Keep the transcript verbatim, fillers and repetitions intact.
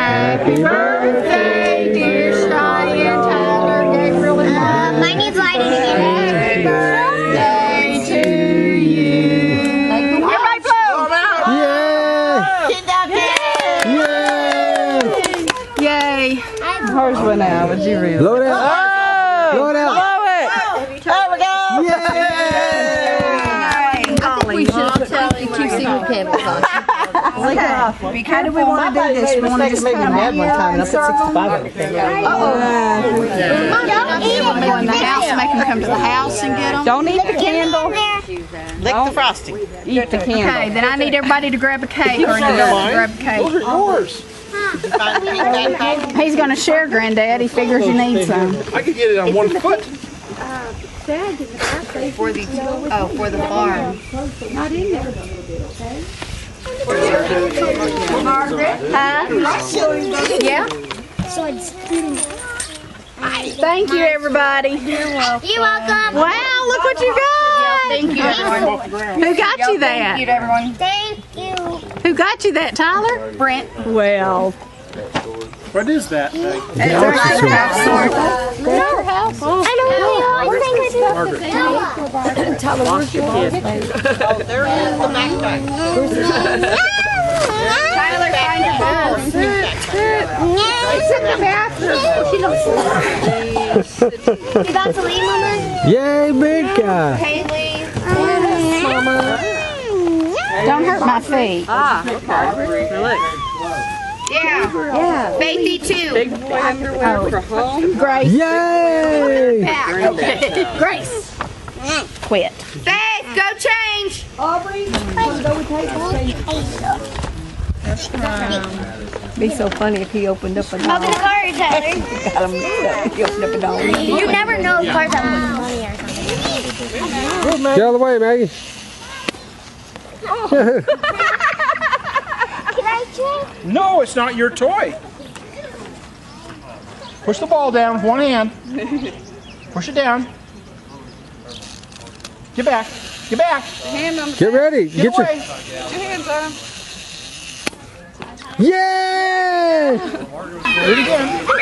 Happy birthday, dear Cheyenne, Tyler, Gabriel, and Mom. Uh, mine needs lighting again. Happy birthday to you. Everybody blow. Yeah! Yeah! Yay! Hers went out, but you really. Blow it out. Oh! Blow it out. Blow it! There we go! Yeah! We should have put two single candles on. Okay. How do we want to do this? We want to just maybe come mad one time and I put sixty-five on the Don't eat them in the house. Make them come to the house and get them. Don't eat the candle. Lick the frosting. Eat the candle. Okay, then I need everybody to grab a cake or to grab a cake. Those are yours. He's going to share, Granddad. He figures you need some. I could get it on one foot. For the, oh, for the farm. Huh? Yeah? Thank you, everybody. You're welcome. Wow, look what you got. Thank you, everyone. Who got you that? Thank you, everyone. Thank you. Who got you that, Tyler? Brent. Well. What is that? It's our house. Your house. I don't know. Tyler, where's your kids? Oh, they're in the backpack. Tyler, find your phone. She's in the bathroom. You about to leave, Mama? Yay, big guy. Haley. Don't hurt my feet. Ah, okay. Look. Yeah. Yeah. Baby too. Big boy underwear for home. Grace. Yay! Grace. Quit. Faith, go change. Be so funny if he opened up a Open the car, Tyler. Got him he opened up a dog. You never know if cars have money or something. Get out of the way, Maggie. Can I change? No, it's not your toy. Push the ball down with one hand. Push it down. Get back. Get back. Hand on the Get ready. Get, Get away. your. two hands on him. Yay! Do it again.